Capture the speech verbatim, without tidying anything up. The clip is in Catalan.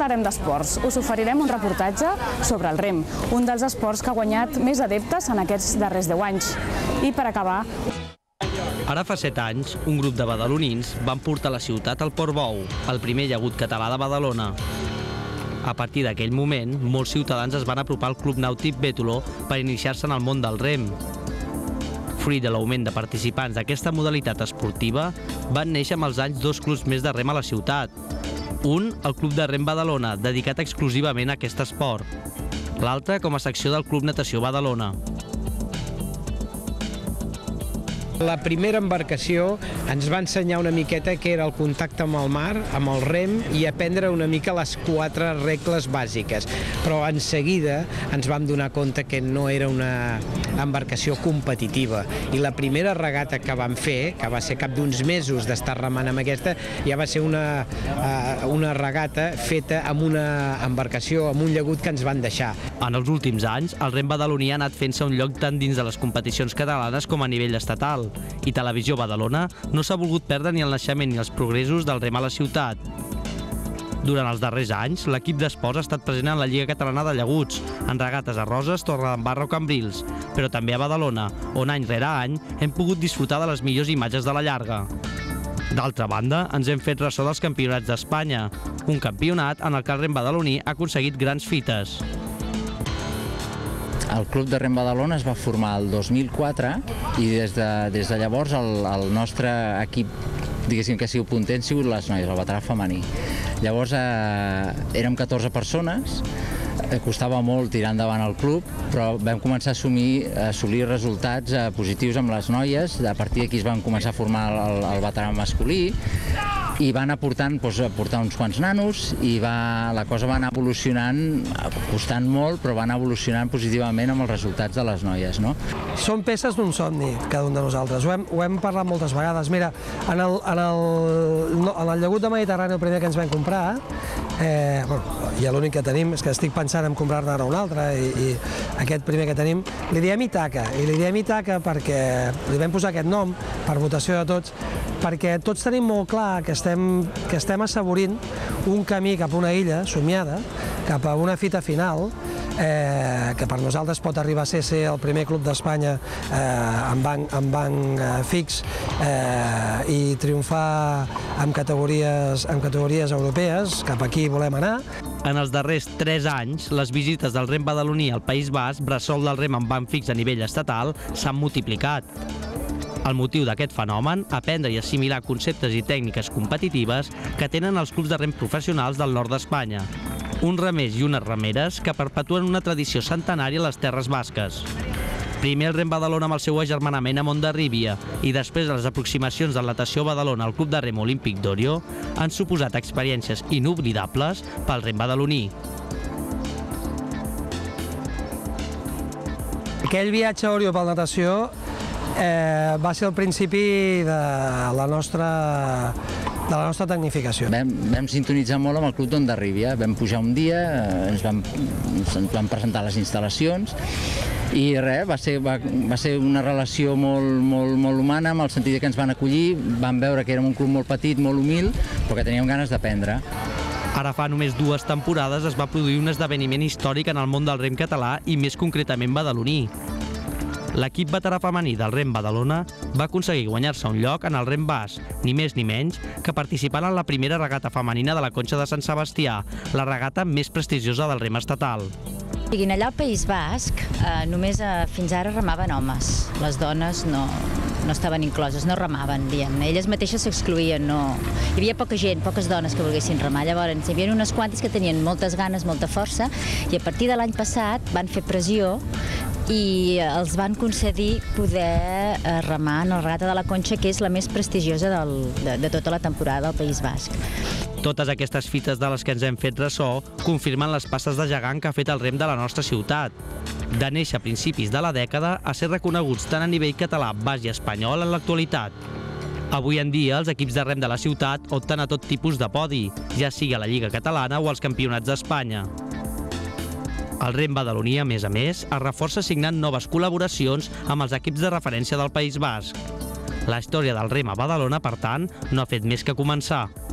parlarem d'esports. Us oferirem un reportatge sobre el rem, un dels esports que ha guanyat més adeptes en aquests darrers deu anys. I per acabar... Ara fa set anys, un grup de badalonins van portar a la ciutat el Portbou, el primer llagut català de Badalona. A partir d'aquell moment, molts ciutadans es van apropar al Club Nàutic Bétolo per iniciar-se en el món del rem. Fruit de l'augment de participants d'aquesta modalitat esportiva, van néixer amb els anys dos clubs més de rem a la ciutat. Un, el Club de Rem Badalona, dedicat exclusivament a aquest esport. L'altre, com a secció del Club Natació Badalona. La primera embarcació ens va ensenyar una miqueta què era el contacte amb el mar, amb el rem, i aprendre una mica les quatre regles bàsiques. Però en seguida ens vam donar compte que no era una embarcació competitiva. I la primera regata que vam fer, que va ser cap d'uns mesos d'estar remant amb aquesta, ja va ser una, una regata feta amb una embarcació, amb un llagut que ens van deixar. En els últims anys, el rem badaloní ha anat fent-se un lloc tant dins de les competicions catalanes com a nivell estatal. I Televisió Badalona no s'ha volgut perdre ni el naixement ni els progressos del rem a la ciutat. Durant els darrers anys, l'equip d'esports ha estat present en la Lliga Catalana de Llaguts, en regates a Roses, Torredembarra o Cambrils, però també a Badalona, on any rere any hem pogut disfrutar de les millors imatges de la llarga. D'altra banda, ens hem fet ressò dels campionats d'Espanya, un campionat en el que el rem badaloní ha aconseguit grans fites. El Club de Rem Badalona es va formar el dos mil quatre i des de, des de llavors el, el nostre equip, diguéssim que ha sigut punter, han sigut les noies, el veterà femení. Llavors eh, érem catorze persones, eh, costava molt tirar endavant el club, però vam començar a, assumir, a assolir resultats eh, positius amb les noies. A partir d'aquí es van començar a formar el, el veterà masculí i van aportant, doncs, aportar uns quants nanos i va, la cosa va anar evolucionant, costant molt, però va anar evolucionant positivament amb els resultats de les noies, no? Són peces d'un somni, cada un de nosaltres. Ho hem, ho hem parlat moltes vegades. Mira, en el, en el, en el llagut de Mediterrani, el primer que ens vam comprar, eh, bueno, ja l'únic que tenim és que estic pensant en comprar-ne ara un altre, i, i aquest primer que tenim li diem Itaca, i li diem Itaca perquè li vam posar aquest nom per votació de tots, perquè tots tenim molt clar que estem, que estem assaborint un camí cap a una illa somiada, cap a una fita final, eh, que per nosaltres pot arribar a ser, ser el primer club d'Espanya eh, amb banc, amb banc eh, fix eh, i triomfar en categories, en categories europees, cap aquí volem anar. En els darrers tres anys, les visites del rem badaloní al País Basc, bressol del rem amb banc fix a nivell estatal, s'han multiplicat. El motiu d'aquest fenomen, aprendre i assimilar conceptes i tècniques competitives que tenen els clubs de rem professionals del nord d'Espanya. Uns remers i unes remeres que perpetuen una tradició centenària a les terres basques. Primer el rem Badalona amb el seu agermanament a Mondarribia i després les aproximacions de natació Badalona al Club de Rem Olímpic d'Orio han suposat experiències inoblidables pel rem badaloní. Aquell viatge a Orio per la natació Eh, va ser el principi de la nostra, de la nostra tecnificació. Vam, vam sintonitzar molt amb el Club d'Ondarribia. Vam pujar un dia, ens vam, ens vam presentar les instal·lacions i res, va ser, va, va ser una relació molt, molt, molt humana, amb el sentit que ens van acollir, van veure que érem un club molt petit, molt humil, però que teníem ganes d'aprendre. Ara fa només dues temporades es va produir un esdeveniment històric en el món del rem català i més concretament badaloní. L'equip veterà femení del rem Badalona va aconseguir guanyar-se un lloc en el rem basc, ni més ni menys que participant en la primera regata femenina de la Conxa de Sant Sebastià, la regata més prestigiosa del rem estatal. Allà al País Basc eh, només eh, fins ara remaven homes, les dones no, no estaven incloses, no remaven, diguem. Elles mateixes s'excloïen, no... Hi havia poca gent, poques dones que volguessin remar, llavors hi havia unes quantes que tenien moltes ganes, molta força, i a partir de l'any passat van fer pressió i els van concedir poder remar en la regata de la Conxa, que és la més prestigiosa del, de, de tota la temporada del País Basc. Totes aquestes fites de les que ens hem fet ressò confirmen les passes de gegant que ha fet el rem de la nostra ciutat. De néixer a principis de la dècada a ser reconeguts tant a nivell català, basc i espanyol en l'actualitat. Avui en dia, els equips de rem de la ciutat opten a tot tipus de podi, ja sigui a la Lliga Catalana o als Campionats d'Espanya. El rem badaloní, a més a més, es reforça signant noves col·laboracions amb els equips de referència del País Basc. La història del rem a Badalona, per tant, no ha fet més que començar.